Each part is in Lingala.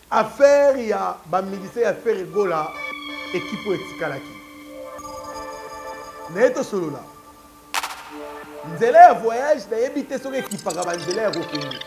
affaire ya bamilitaire affaire egola équipe etikalaki naye tosolola nzela ya voyage nayebi te soki ekipaka banzela ya kokende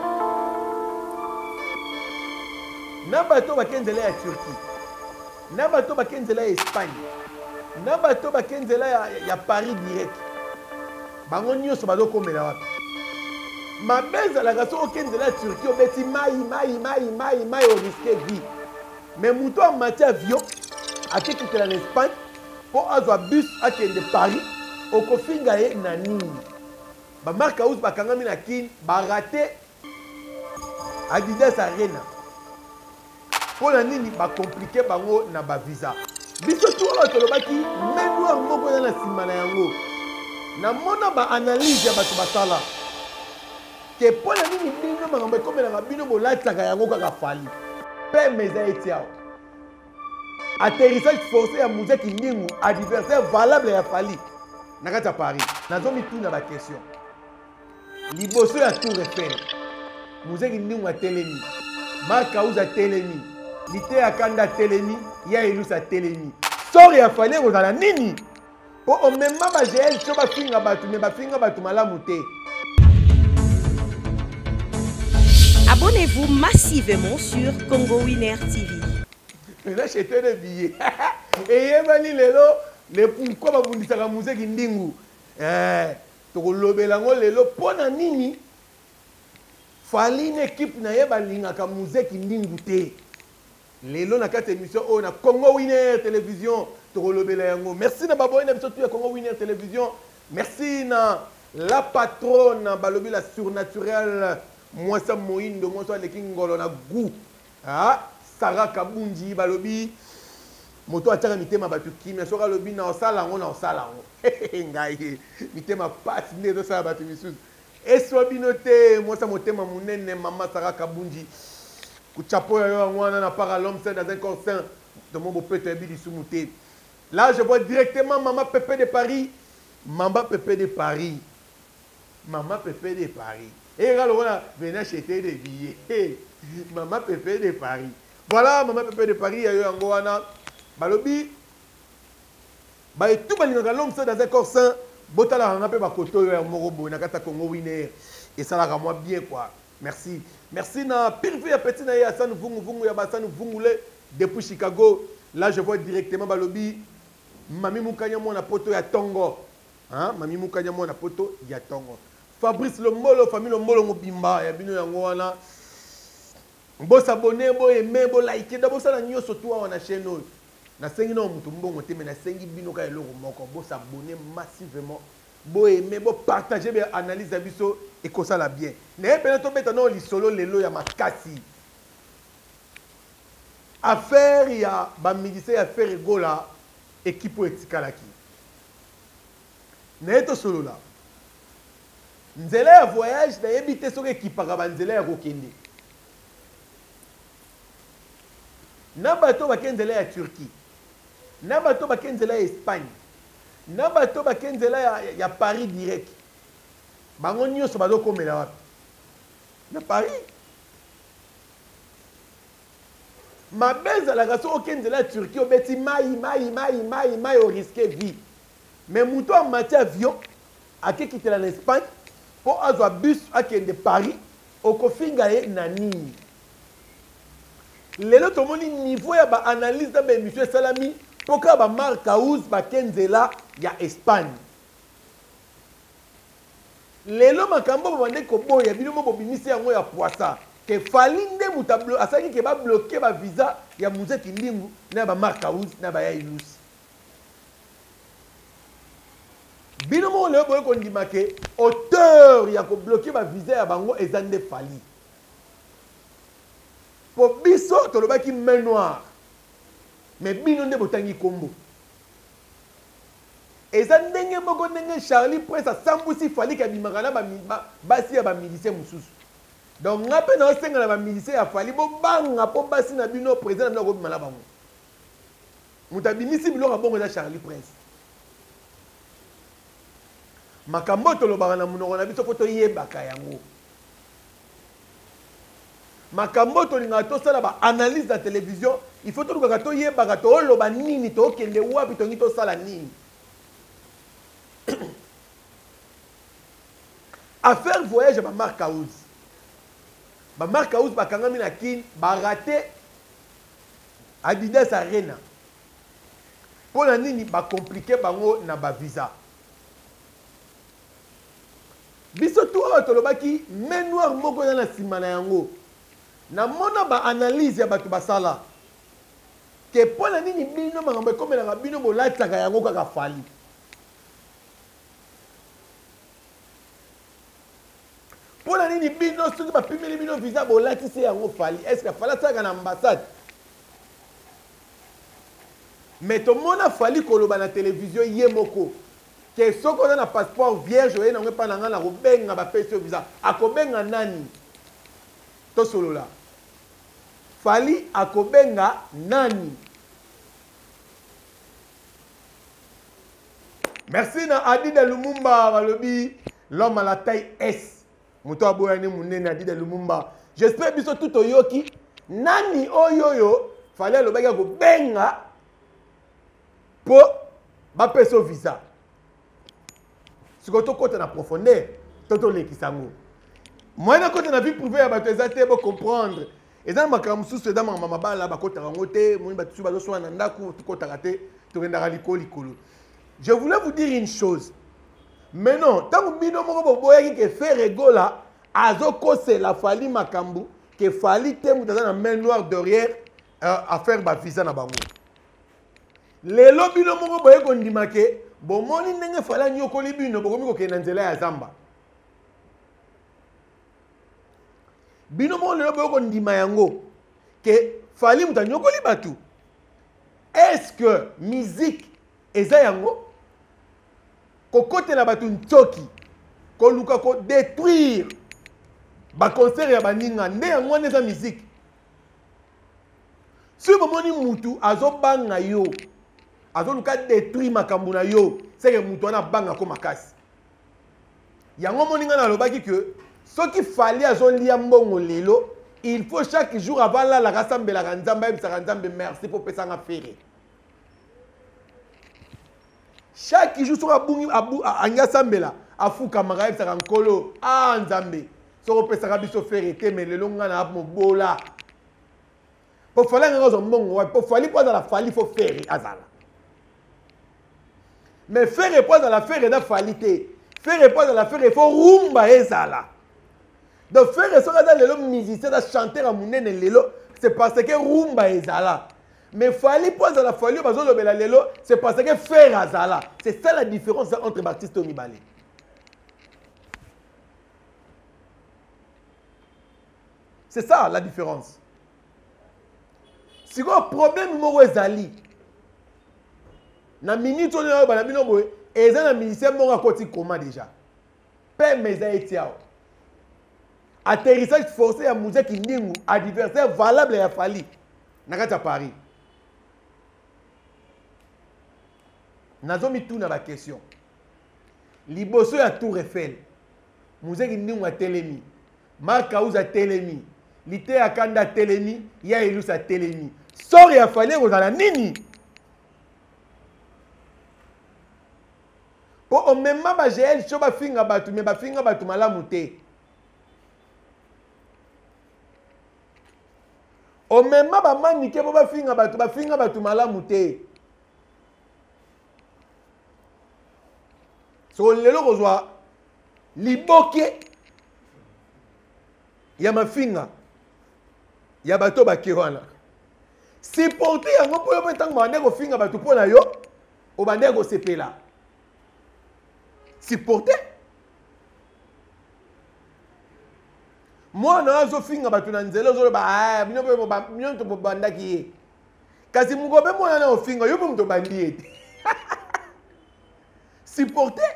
na bato bake nzela ya Turquie na bato bake nzela ya Espagne na bato bake nzela ya Paris direct bango nyonso bazokomela wapi mabe ezalaka soki oke nzela ya Turquie obeti mai oriske vie mais moto amati avion akekitela na Espagne mpo azwa bus akende Paris okofinga ye na nini bamarke house bakangami na kini barate Adidas Arena mpo na nini bakomplike bango na bavisa biso tu oyo tolobaki menwar moko eza na nsima na yango na mona baanalyse ya bato basala ke mpo na nini bino makambo ekomelaka bino bolataka yango kaka fali mpe meza eti awa atterrissage forcé ya Muzeki Ndingu adversaire valable ya fali na kati ya Paris nazomituna bakestion liboso ya Tour Eiffel Muzeki Ndingu atelemi Mark Auza atelemi Lite ya Kanda atelemi ya Elusa atelemi sori ya fali ekozala nini po omema bagl so bafinga bato me bafinga bato malamu te. Abonnez-vous massivement sur Congo Winner TV. J'ai acheté des billets. Et yebani lelo le pourquoi babundisaka Muzeki Ndingu. Tokolobela ngo lelo pona nini fali une équipe na yeba lingaka Muzeki Ndingu te. Lelo na kati émission o na Congo Winner Télévision tokolobela yango. Merci na baboy na biso tu Congo Winner Télévision. Merci na la patronne balobi la surnaturelle Mwasa Moindo Mwasa Lekingolo na goût. Ah Sarah Kabunji balobi moto ataka mitema batu kimia soka lobi na osala ngo na osala ngo ngai mitema passe ndezo sala batu misusu eso binote Mwasa motema munene mama Sarah Kabunji kuchapo yo ngwana na para l'homme c'est dans un corps sain de mon beau petit bi sumuté. Là je vois directement maman Pépé de Paris, maman Pépé de Paris. Maman Pépé de Paris. Et là on a venu acheter des billets. Maman Pépé de Paris. Voilà, maman Pépé de Paris, il y a eu un goana. Balobi. Bah, et tout le l'homme c'est dans un corps sain. Botala on a peu bakoto yo morobo na kata Congo Winner. Et ça la moi bien quoi. Merci. Merci na pile ya petit na ya San Vungu ya Basan Vungule depuis Chicago. Là je vois directement balobi Mami Mukanya mona poto ya Tongo. Hein? Mami Mukanya mona poto ya Tongo. Fabrice Lomolo, famille Lomolo Mobimba ya bino yango wana. Bo s'abonner, bo aimer, bo liker, d'abord ça na nyo surtout na chaîne. Na sengi na mutu mbongo te mais na sengi bino ka eloko moko. Bo s'abonner massivement. Bo aimer, bo partager be analyse ya biso et ko ça la bien. Na pe to beta no li solo lelo ya makasi. Affaire ya ba militaire affaire egola équipe etikalaki. Na to solo la. Nzela ya voyage na yebi te soki ekipaka banzela ya kokende na bato bake nzela ya Turquie na bato bake nzela ya Espagne na bato bake nzela ya Paris direct bango nyonso bazokomela wapi na Paris mabe ezalaka soki oke nzela ya Turquie obeti mai oriske vie mais moto amati avion akekitela na Espagne po azwa bus akende Paris okofinga ye na nini lelo tomoni niveau ya ba analyse da ba émission salami poka ba Mark House ba kenzela ya Espagne lelo makambo bande ko boya bino mo bobimisi yango ya poisa ke fali nde mutablo asaki ke ba bloquer ba visa ya Muzeki Ndingu na ba Mark House na ba ya Ilusi bino mo le boye ko ndimake auteur ya ko bloquer ba visa ya bango ezande fali po biso tolobaki main noire mais bino nde botangi kombo ezandenge moko ndenge Charlie Prince asambusi fali ka bimaka na basi ya ba miliciens mususu donc ngape na osenga na ba miliciens ya fali bo banga po basi na bino président na ko bimala bango mutabimisi biloko bongo za Charlie Prince makambo tolobaka na munoko na biso po toyebaka yango makambo tolinga tosala ba analyse la télévision, il faut tout que to yeba to loba nini to kende wapi to ngi to sala nini. Affaire voyage ba Marc Aouz. Ba Marc Aouz ba kangami na kin ba raté Adidas Arena. Pour la nini ba compliqué bango na ba visa. Biso tout tolobaki main noire moko na sima na yango. Na mona ba analyse ya batu basala. Que pour la nini bino makambo comme na bino bolataka yango kaka fali. Pour la nini bino soki ba pimeli bino visa bolatisi yango fali. Est-ce que fala saka na ambassade? Mais tout le monde a fallu koloba na télévision yemoko. Que soko na passeport vierge oye na pas na ngana robenga ba pese visa. Akobenga nani? To solo la. Fali akobenga nani? Merci na Adida Lumumba balobi l'homme à la taille S. Muto aboyani munene Adida Lumumba. J'espère biso tout oyoki nani oyoyo fallait le baga kobenga pour ba peso visa. Si vous avez en profondeur, vous avez moi, je suis en vie privée, vous allez comprendre. Et dans ma camusou, c'est dans ma maman, je voulais vous dire une chose. Mais non, tant que vous avez fait rigola, c'est la fali makambu, que fali tem dans la main noire derrière à faire ba visa na bango. Les lobbies no mo boye ko ndimake. Bon, moni nenge fala nyokoli bino bokomi kokenda nzela ya zamba. Bino mo lelo boye ko ndima yango ke fali muta nyokoli batu. Est-ce que musique eza yango kokote na batu ntoki ko luka ko détruire ba concert ya baninga nde yango neza musique. Si bomoni mutu azobanga yo azoluka détruire makambo na yo c'est que mutu na banga ko makasi yango moninga na lobaki que ce qui fallait azolia mbongo lelo il faut chaque jour avant la rassembler la nzamba ebisaka nzambe merci pour pesa nga fere chaque jour so abungi anga sambela afuka maka ebisaka nkolo nzambe so pesa biso fere te mais lelo nga na mobola pour fallait nga zo mbongo pour fallait pas dans la fali faut faire azala. Mais faire répondre à l'affaire est d'afalité. Faire répondre à l'affaire, il faut rumba et zala. Donc faire répondre à l'homme musicien, à chanter à mon nez, c'est parce que rumba et zala. Mais fallait pas à la folie, c'est parce que faire à zala. C'est ça la différence entre Baptiste et Onibale. C'est ça la différence. Si vous avez un problème, vous avez zali. Na minute on est na bino boy et ça na musicien mon à côté comment déjà père mes aïtiao atterrissage forcé à musique ndingu adversaire valable ya fali na kata Paris nazomi tout na ba question liboso ya Tour Eiffel musique ndingu a telemi Marc Aouz a telemi lité akanda telemi ya Elus a telemi sori ya fali kozala nini. Pour au même moment, j'ai choba finga batu, mais ba finga batu malamuté. Au même moment, ba manike ba finga batu malamuté. So lelo kozwa liboke ya mafinga ya bato ba kiwana. Si porter yango po yo petang bande ko finga batu po na yo, o bande ko sepela. Supporter. Moi, je suis un peu de temps, je suis un peu de kasi mugobe mwana na ofinga yo mtu bandie. Supporter.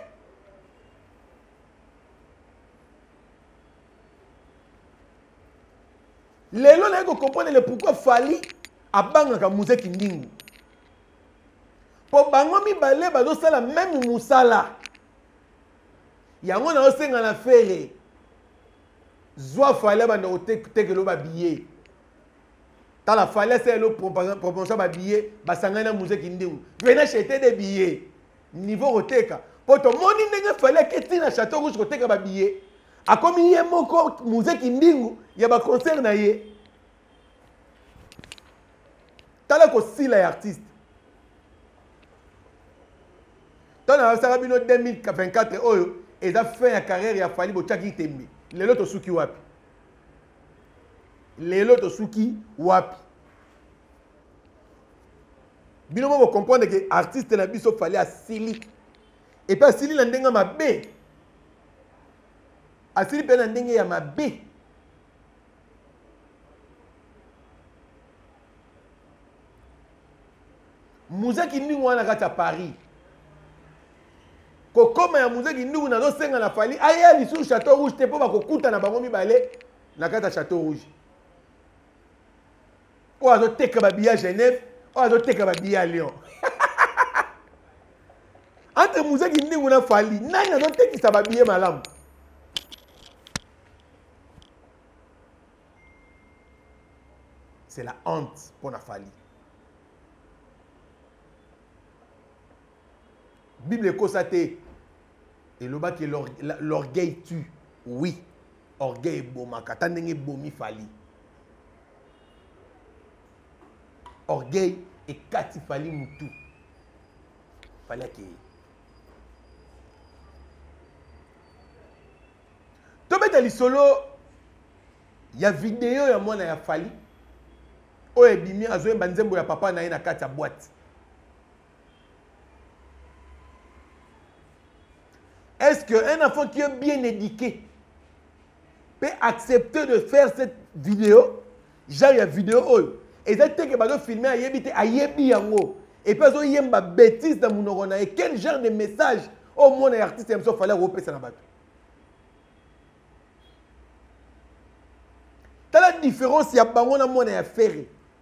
Lelo na ko comprendre le pourquoi fali abanga ka musique ndingu. Po bango mi balé bazo sala même musala. Yango na osenga na fere. Zoa fallait que l'on va billet. Dans la fallait c'est le promotion va billet, basangana musique indingu. Venez acheter des billets. Niveau roteka. Pour tout le monde il fallait que tu na Château Rouge roteka ba billet. A comme il y a moko musique indingu, il y a ba concert na yé. Tala ko sila ya artiste. Tana Sarabino 2024 oyo, et a fait la carrière ya fali bo tchaki tembe. Lelo to suki wapi. Lelo to suki wapi. Bino mo comprendre que artiste na biso fallait à sili. Et puis sili na ndenga mabe. Asili pe na ndenga ya mabe. Muzaki ndingu wana kati ya Paris. Kokoma ya muzaki ndingu nazo senga na fali. Aya li sur Château Rouge te po ba kokuta na bango mibale na kati ya Château Rouge. O azo teka ba biya Genève, o azo teka ba biya Lyon. Entre muzaki ndingu na fali, nani azo tekisa ba biya malamu? C'est la honte pour la fali. Bible constaté et le bas que l'orgueil tue. Oui, orgueil bomaka tandenge bomi fali. Orgueil et kati fali mutu. Fallait que Tobeta li solo il y a vidéo ya mwana ya fali. O ebimi azoye banzembo ya papa na ye na kati ya boîte. Est-ce qu'un enfant qui est bien éduqué peut accepter de faire cette vidéo? Genre, il y a une vidéo. Et ça, c'est que je filmer à Yébite, à Yébiango. Et puis, il y a une bêtise dans mon oreille. Et quel genre de message au moins un artiste il fallait repérer ça là-bas. T'as la différence, il y a un bango dans mon affaire.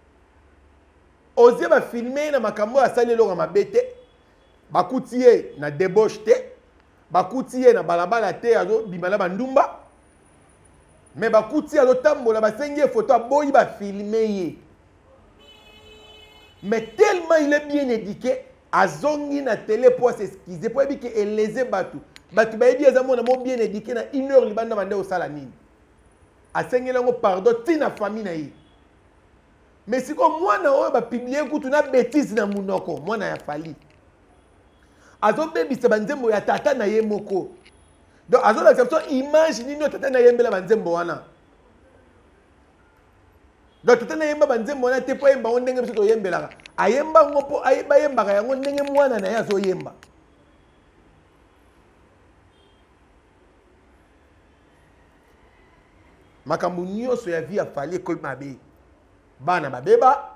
Osez va filmer na makambo à saler l'or à ma bête. Bakoutier na débauche te. Bakoutier na balabala te azo bimala bandumba. Mais bakoutier azo tambola basenge photo boyi ba filmer ye. Mais tellement il est bien éduqué, azongi na télé pour s'excuser pour dire que eleze batu. Batu ba ebi ezamo na mo bien éduqué na 1 heure libanda bande au sala nini. Asengela ngo pardon tina famille na ye. Mais si comme moi na oyo ba publier kutu na bêtise na munoko, moi na ya fali. Azo bebisa banzembo ya tata na ye moko. Donc azo la question image nino tata na yembela banzembo wana. Donc tata na yemba banzembo wana te po yemba ondenge biso to yembela. Ayemba ngopo ayeba yemba ka yango ndenge mwana na ye azo yemba. Makambo nyonso ya vie ya fali ekoli mabe. Bana babeba.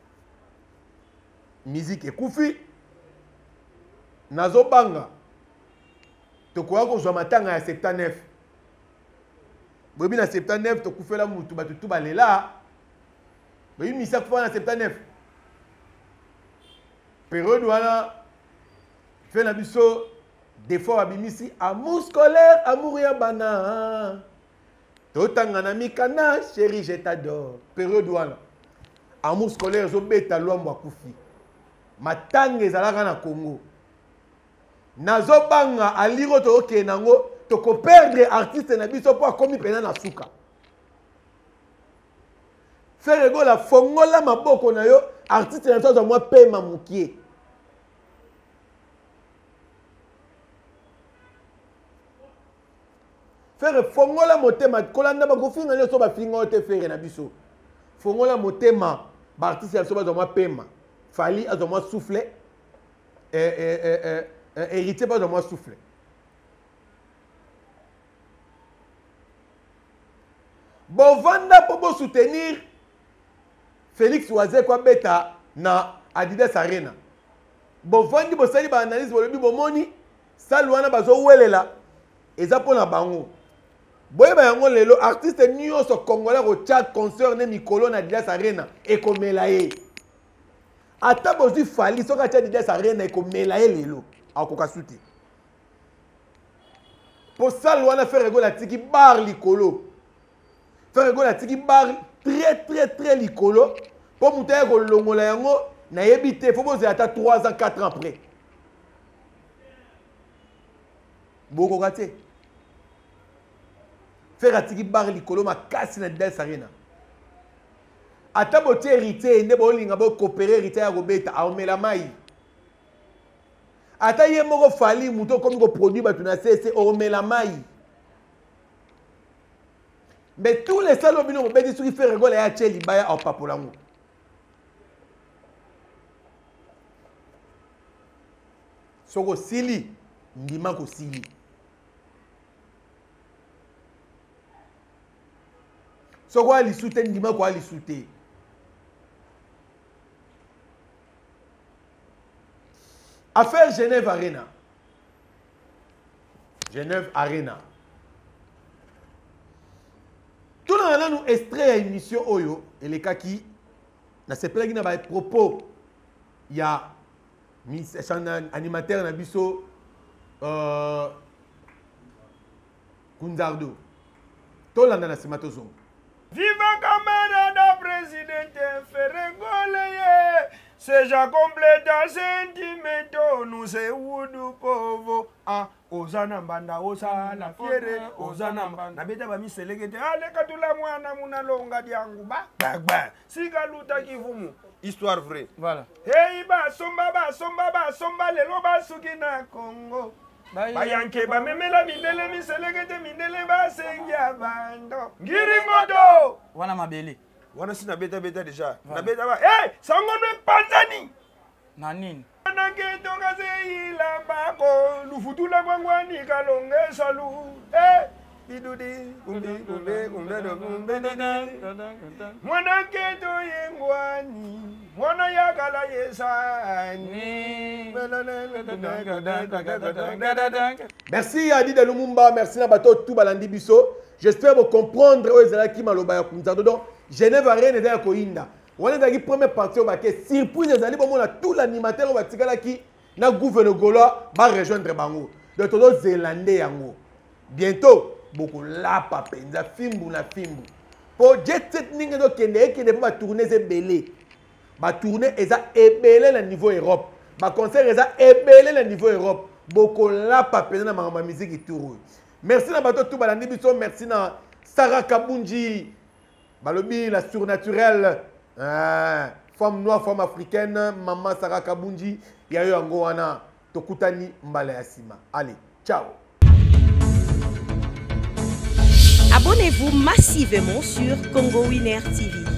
Musique ekufi. Nazo banga. Tokoya kozwa matanga ya 79. Bobi na 79 tokufela mutu batutu balela. Bobi misa kufa na 79. Période wana fait na biso défaut abimisi amour scolaire, amour ya bana. Totanga na mikana, chérie je t'adore. Période wana amour scolaire zo beta lwambo akufi. Matanga ezalaka na Congo. Nazo banga aliro to oke nango to ko perdre artiste na biso po akomi pena na suka. Faire go la fongola maboko na yo artiste na so moi pema mukie. Faire fongola motema kolanda ba kofinga nyo so ba finga te faire na biso. Fongola motema ba artiste na so ba moi pema. Fali azo moi souffler. Héritier pas de moi souffler. Bon vanda pour soutenir Félix Oazé kwa beta na Adidas Arena. Bon vandi bo sali ba analyse bo lobi bo moni salwana bazo welela eza pona bango. Boye ba yango lelo artiste nyonso congolais ko chat concert ne mikolo na Adidas Arena e komela ye. Ata bozi fali soka chat Adidas Arena e komela ye lelo. Akoka souti. Pour ça, on a fait rigoler la tiki bar likolo. Frère Ego, la tiki bar très likolo. Pour monter à Longola yango, na yebite, faut poser à 3 ans, 4 ans après. Boko gate. Faire à tiki bar likolo, ma casse na Del Sarena. Ata bote hérité, ne bo linga bo coopérer hérité à Robeta, a omela mai. Ata ye moko fali, mouton comme go produit, batuna c'est omela mai. Mais tous les salons bino bedi soki fait rigoler à Tcheli baya au papolango. Soko sili ndima ko sili. Soko ali soute ndima ko ali soute. Affaire Genève Arena. Genève Arena. Tout le monde nous extrait à une émission Oyo et les cas qui na se plagi na ba propos il y a un animateur na biso Kunzardo. Tout le monde na sematozo. Viva camarada presidente Ferengole, seja completa sentimento, nous c'est wudu povo. Ah, Ozana mbanda, Osana fiere, Ozana mbanda. Beta ba miselegete, ale katula mwana muna longa diangu ba. Siga luta kivumu. Histoire vraie. Voilà. Hey ba somba lelo ba sukina Congo. Bayanke ba memela mindele miselegete mindele ba sengia bando. Ngiringodo. Wana mabele. Wana sina beta déjà. Na beta ba. Hey, sangono panzani. Na nini? Nange tonga zeila bako lufutula kwangwani kalonge salu. Eh, bidudi kumbe mwana keto yengwani. Mwana yakala yesani. Merci Adi de Lumumba, merci na bato tout balandi biso. J'espère vous comprendre Oezalaki maloba ya Kunzardo. Donc Genève Arena est ko inda. On est dans la première partie au baquet. Surprise des années, on a tout l'animateur au batikala qui na gouverne Gola va rejoindre Bango. De todo Zélandais yango. Bientôt, beaucoup la papenza fimbu na fimbu. Pour jet set ninge do kende qui ne peut pas tourner c'est belé. Ba tourner eza ebelé le niveau Europe. Ba concert eza ebelé le niveau Europe. Beaucoup la papenza na ma musique tour. Merci na bato tout balandi biso, merci na Sarah Kabunji. Balobi la surnaturelle. Femme noire, femme africaine, maman Sarah Kabunji, Yayo Angoana, Tokutani Mbale Asima. Allez, ciao. Abonnez-vous massivement sur Congo Winner TV.